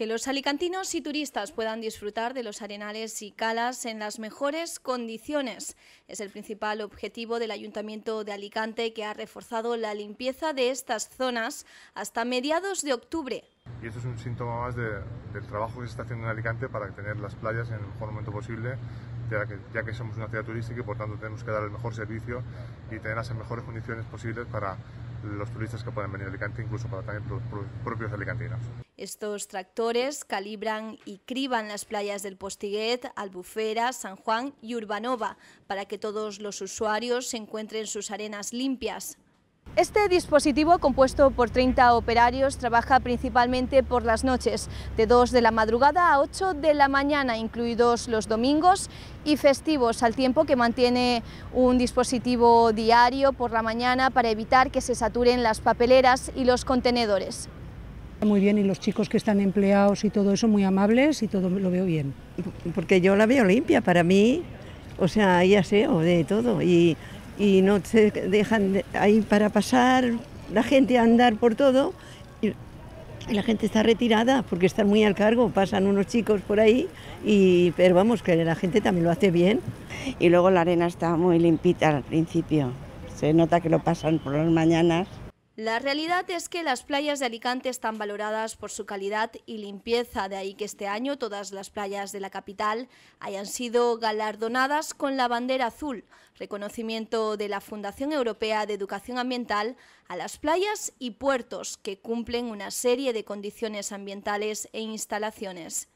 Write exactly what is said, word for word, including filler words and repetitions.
Que los alicantinos y turistas puedan disfrutar de los arenales y calas en las mejores condiciones. Es el principal objetivo del Ayuntamiento de Alicante, que ha reforzado la limpieza de estas zonas hasta mediados de octubre. Y esto es un síntoma más de, del trabajo que se está haciendo en Alicante para tener las playas en el mejor momento posible, ya que, ya que somos una ciudad turística y por tanto tenemos que dar el mejor servicio y tenerlas en mejores condiciones posibles para los turistas que puedan venir a Alicante, incluso para también los propios alicantinos. Estos tractores calibran y criban las playas del Postiguet, Albufera, San Juan y Urbanova, para que todos los usuarios encuentren sus arenas limpias. Este dispositivo, compuesto por treinta operarios, trabaja principalmente por las noches, de dos de la madrugada a ocho de la mañana, incluidos los domingos y festivos, al tiempo que mantiene un dispositivo diario por la mañana para evitar que se saturen las papeleras y los contenedores. Muy bien, y los chicos que están empleados y todo eso muy amables y todo lo veo bien. Porque yo la veo limpia, para mí, o sea, hay aseo de todo y... y no se dejan ahí para pasar la gente a andar por todo y la gente está retirada porque están muy al cargo, pasan unos chicos por ahí, y, pero vamos, que la gente también lo hace bien. Y luego la arena está muy limpita al principio, se nota que lo pasan por las mañanas. La realidad es que las playas de Alicante están valoradas por su calidad y limpieza, de ahí que este año todas las playas de la capital hayan sido galardonadas con la bandera azul, reconocimiento de la Fundación Europea de Educación Ambiental a las playas y puertos que cumplen una serie de condiciones ambientales e instalaciones.